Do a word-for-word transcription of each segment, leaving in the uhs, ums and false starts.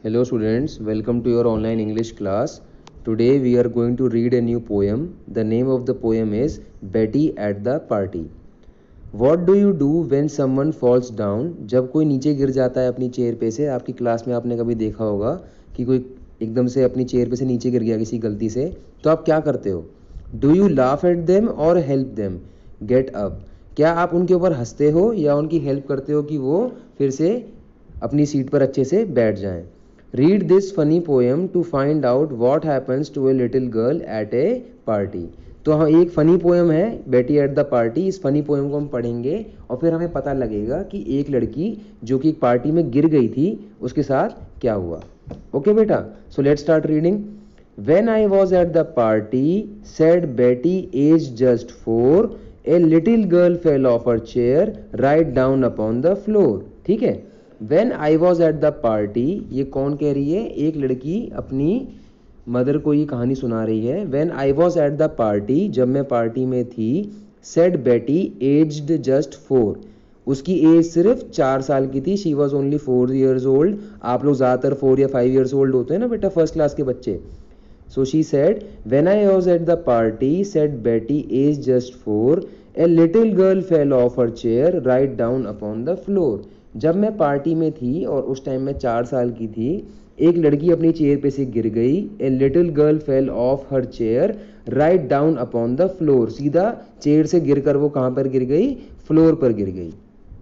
Hello students, welcome to your online English class. Today we are going to read a new poem. The name of the poem is Betty at the Party. What do you do when someone falls down? जब कोई नीचे गिर जाता है अपनी chair पे से. आपकी क्लास में आपने कभी देखा होगा कि कोई एकदम से अपनी चेयर पे से नीचे गिर गया किसी गलती से, तो आप क्या करते हो? Do you laugh at them और हेल्प देम गेट अप? क्या आप उनके ऊपर हंसते हो या उनकी हेल्प करते हो कि वो फिर से अपनी सीट पर अच्छे से बैठ जाएं? Read this funny poem to find out what happens to a little girl at a party. तो हाँ, एक फ़नी पोएम है बेटी एट द पार्टी. इस फ़नी पोएम को हम पढ़ेंगे और फिर हमें पता लगेगा कि एक लड़की जो कि एक पार्टी में गिर गई थी उसके साथ क्या हुआ. ओके बेटा, so let's start reading. When I was at the party, said Betty, aged just four, a little girl fell off her chair right down upon the floor. ठीक है. When I was at the party, ये कौन कह रही है? एक लड़की अपनी मदर को ये कहानी सुना रही है. When I was at the party, जब मैं पार्टी में थी, said Betty, aged just four. उसकी एज सिर्फ चार साल की थी. She was only four years old. आप लोग ज़्यादातर फोर या फाइव years old होते हैं ना बेटा, फर्स्ट क्लास के बच्चे. So she said, when I was at the party, said Betty, aged just four, a little girl fell off her chair right down upon the floor. जब मैं party में थी और उस टाइम मैं चार साल की थी, एक लड़की अपनी चेयर पे से गिर गई. A little girl fell off her chair right down upon the floor. सीधा चेयर से गिरकर वो कहाँ पर गिर गई? फ्लोर पर गिर गई.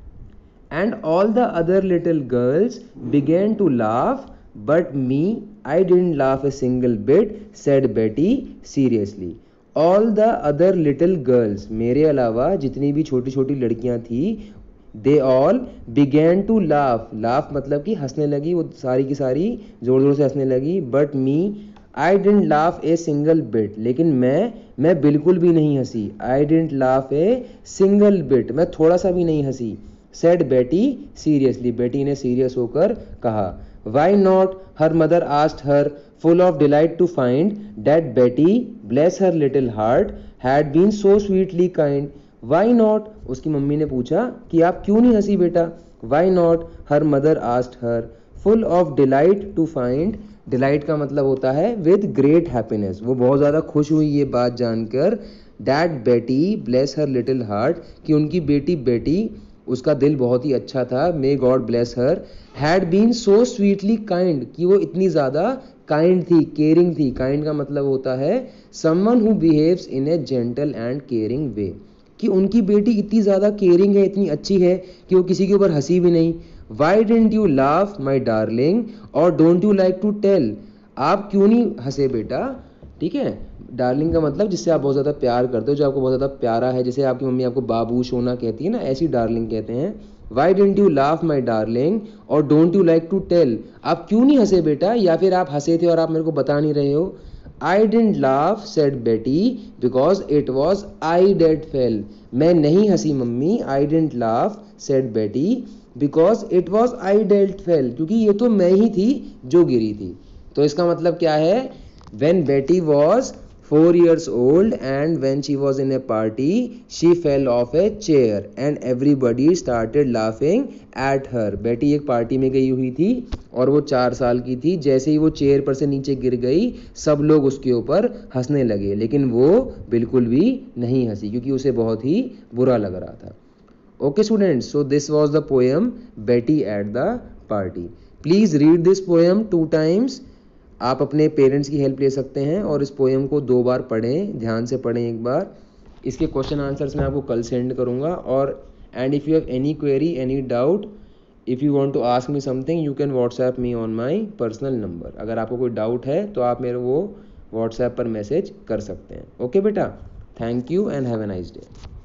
And all the other little girls began to laugh but me I didn't laugh a single bit, said Betty seriously. All the other little girls, मेरे अलावा जितनी भी छोटी छोटी लड़कियां थी, they all began to laugh. Laugh मतलब कि हंसने लगी, वो सारी की सारी जोर जोर से हंसने लगी. But me I didn't laugh a single bit, लेकिन मैं मैं बिल्कुल भी नहीं हंसी. I didn't laugh a single bit, मैं थोड़ा सा भी नहीं हंसी. सेड बेटी सीरियसली, बेटी ने सीरियस होकर कहा. Why not, her mother asked her, full of delight to find that Betty, bless her little heart, had been so sweetly kind. Why not? उसकी मम्मी ने पूछा कि आप क्यों नहीं हंसी बेटा. Why not? Her mother asked her, full of delight to find. Delight का मतलब होता है with great happiness. वो बहुत ज़्यादा खुश हुई ये बात जानकर. That Betty, bless her little heart, कि उनकी बेटी बेटी, उसका दिल बहुत ही अच्छा था. May God bless her. Had been so sweetly kind, कि वो इतनी ज़्यादा काइंड थी, केयरिंग थी. काइंड का मतलब होता है someone who behaves in a gentle and caring way. कि उनकी बेटी इतनी ज़्यादा केयरिंग है, इतनी अच्छी है कि वो किसी के ऊपर हंसी भी नहीं. Why didn't you laugh my darling or don't you like to tell? आप क्यों नहीं हंसे बेटा? ठीक है. डार्लिंग का मतलब जिससे आप बहुत ज़्यादा प्यार करते हो, जो आपको बहुत ज़्यादा प्यारा है. जैसे आपकी मम्मी आपको बाबू सोना कहती है ना, ऐसी डार्लिंग कहते हैं. Why didn't you laugh my darling or don't you like to tell? आप क्यों नहीं हंसे बेटा, या फिर आप हंसे थे और आप मेरे को बता नहीं रहे हो. I didn't laugh, said Betty, because it was I that fell. मैं नहीं हंसी मम्मी. I didn't laugh, said Betty, because it was I that fell, क्योंकि ये तो मैं ही थी जो गिरी थी. तो इसका मतलब क्या है? When Betty was four years old and when she was in a party, she fell off a chair and everybody started laughing at her. Betty एक पार्टी में गई हुई थी और वो चार साल की थी. जैसे ही वो चेयर पर से नीचे गिर गई, सब लोग उसके ऊपर हंसने लगे, लेकिन वो बिल्कुल भी नहीं हंसी क्योंकि उसे बहुत ही बुरा लग रहा था. Okay students, so this was the poem Betty at the Party. Please read this poem two times. आप अपने पेरेंट्स की हेल्प ले सकते हैं और इस पोएम को दो बार पढ़ें, ध्यान से पढ़ें एक बार. इसके क्वेश्चन आंसर्स मैं आपको कल सेंड करूंगा. और and if you have any query, any doubt, if you want to ask me something, you can WhatsApp me on my personal number. अगर आपको कोई डाउट है तो आप मेरे वो व्हाट्सएप पर मैसेज कर सकते हैं. ओके बेटा, thank you and have a nice day.